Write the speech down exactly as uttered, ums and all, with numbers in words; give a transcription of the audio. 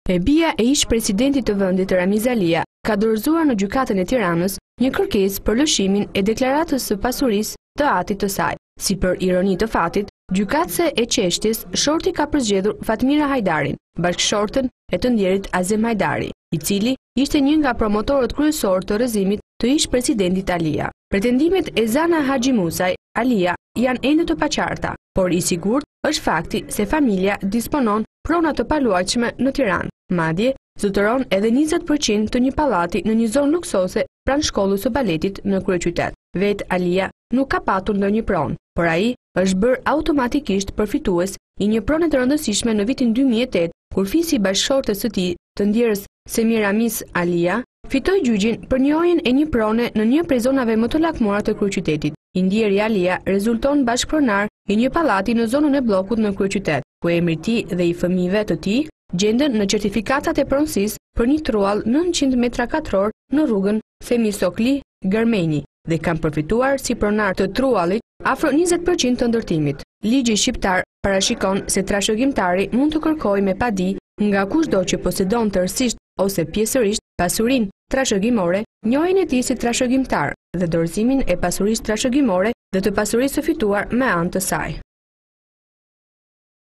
E bija e ish-Presidentit të vendit Ramiz Alisë ka dorëzuar në Gjykatën e Tiranës një kërkesë për lëshimin e deklaratës së pasurisë të atit të saj. Si për ironi të fatit, gjykatëse e çështjes shorti ka përzgjedhur Fatmira Hajdarin, bashkëshortën e të ndjerit Azem Hajdari, i cili ishte një nga promotorët kryesor të rrëzimit të ish-Presidentit Alia. Pretendimet e Zana Alia janë ende të paqarta, por i sigurt është fakti se familja disponon pronat të paluajtshme në Tiranë. Madje, zotëron edhe njëzet përqind të një pallati në një zonë luksose pranë shkollës së baletit në kryeqytet. Vet Alia nuk ka patur ndonjë pronë, por ai është bërë automatikisht përfitues i një prone të rëndësishme në vitin dy mijë e tetë, kur fisi bashkëshortes së tij, të ndjerës Ramiz Alisë, fitoi gjyqin për njohjen e një prone në një prej zonave më të lakmuara të kryeqytetit. I ndjeri Alia rezulton bashkëpronar i një pallati në zonën e bllokut në kryeqytet, ku emri i tij dhe i fëmijëve të tij gjenden në certifikatat e pronësisë për një truall nëntëqind metra katror në rrugën Femisokli Gërmeni dhe kanë përfituar si pronar të truallit afro njëzet përqind të ndërtimit. Ligji shqiptar parashikon se trashgimtari mund të kërkojë me padi nga kushdo që posedon tërësisht ose pjesërisht pasurinë trashgimore, njohjen e tij si trashgimtar dhe dorëzimin e pasurisë trashgimore dhe të pasurisë së fituar me anë të saj.